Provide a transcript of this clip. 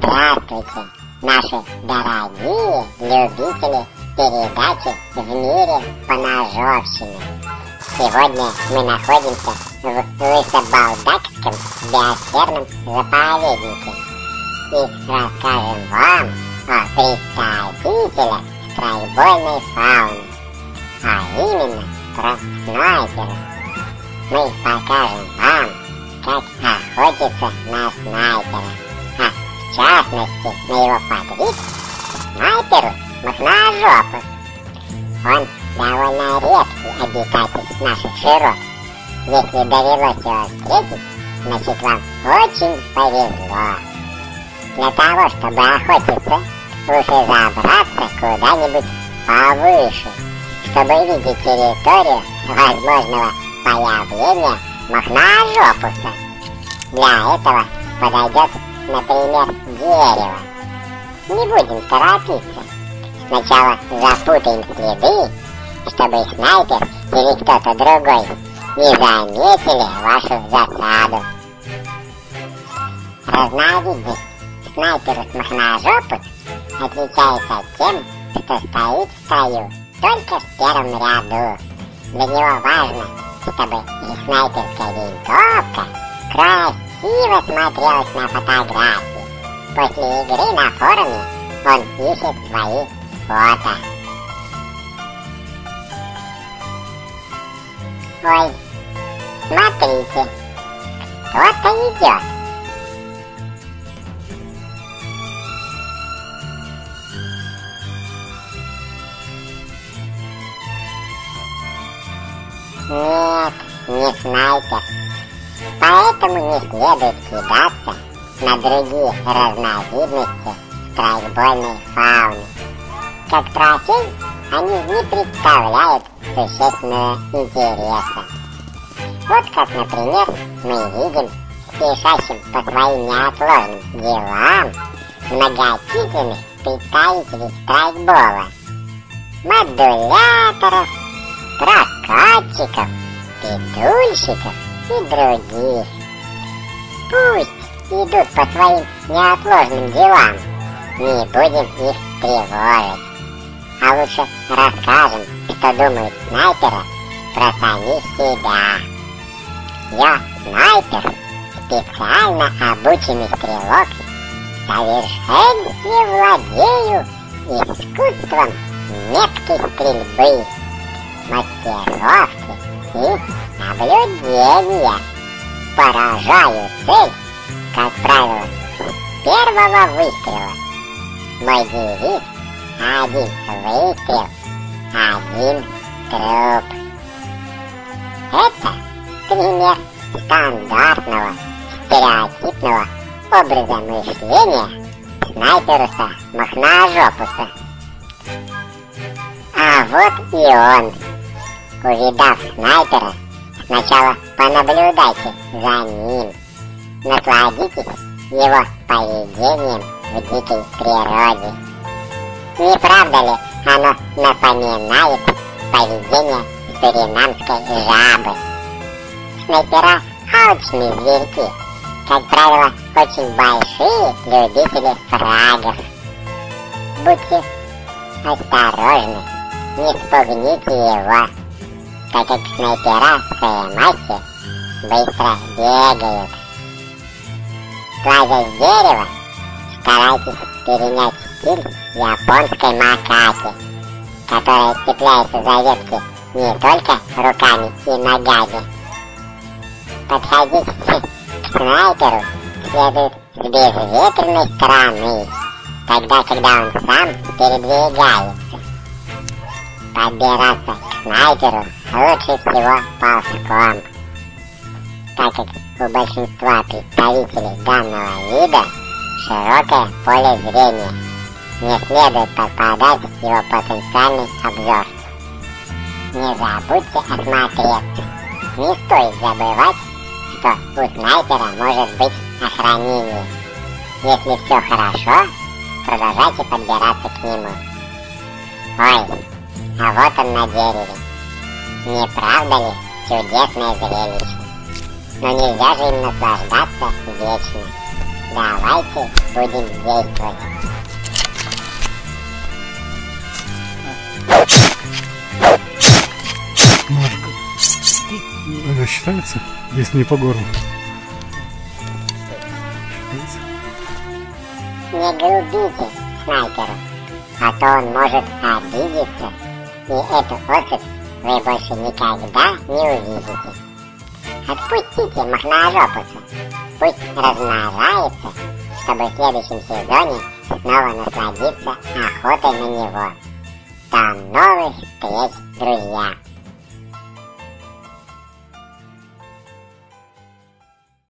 Здравствуйте, наши дорогие любители передачи «В мире поножовщины». Сегодня мы находимся в Лысобалдакском биосферном заповеднике и расскажем вам о представителях страйкбольной фауны, а именно про снайпера. Мы покажем вам, как охотиться на снайпера, а в частности на его подвиг снайперу Махножопу. Он довольно редкий обитатель наших широт. Если довелось его встретить, значит вам очень повезло. Для того, чтобы охотиться, лучше забраться куда-нибудь повыше, чтобы видеть территорию возможного появления Махножопуса. Для этого подойдет, например, дерево. Не будем торопиться. Сначала запутаем следы, чтобы снайпер или кто-то другой не заметили вашу засаду. Разновидность снайперус Махножопус отличается тем, что стоит в строю только в первом ряду. Для него важно, чтобы и снайперская винтовка красиво смотрелась на фотографии. После игры на форуме он ищет свои фото. Ой, смотрите, кто-то идет. Нет, не снайпер. Поэтому не следует кидаться на другие разновидности страйкбольной фауны. Как трофей они не представляют существенного интереса. Вот как, например, мы видим спешащим по своим неотложным делам многочисленных представителей страйкбола, модуляторов, прокатчиков, педульщиков и других. Пусть идут по своим неотложным делам, не будем их тревожить. А лучше расскажем, что думают снайперы про самих себя. Я снайпер, специально обученный стрелок, в совершенстве владею искусством меткой стрельбы, маскировки и наблюдения. Поражаю цель, как правило, с первого выстрела. Мой девиз: один выстрел, один труп. Это пример стандартного, стереотипного образа мышления снайперуса Махножопуса. А вот и он. Увидав снайпера, сначала понаблюдайте за ним. Насладитесь его поведением в дикой природе. Не правда ли оно напоминает поведение суринамской жабы? Снайпера – алчные зверьки, как правило, очень большие любители фрагов. Будьте осторожны, не спугните его, так как снайпера в своей массе быстро бегают. Лазя с дерева, старайтесь перенять стиль японской макаки, которая цепляется за ветки не только руками и ногами. Подходить к снайперу следует с безветренной стороны, тогда, когда он сам передвигается. Подбираться к снайперу лучше всего ползком, так как у большинства представителей данного вида широкое поле зрения. Не следует попадать в его потенциальный обзор. Не забудьте осмотреться. Не стоит забывать, что у снайпера может быть охранение. Если все хорошо, продолжайте подбираться к нему. Ой, а вот он на дереве. Не правда ли чудесное зрелище? Но нельзя же им наслаждаться вечно. Давайте будем действовать. Машка. Это считается, если не по горлу? Считается. Не грубите снайперу, а то он может обидеться, и эту особь вы больше никогда не увидите. Отпустите мохножопуса, пусть размножается, чтобы в следующем сезоне снова насладиться охотой на него. До новых встреч, друзья!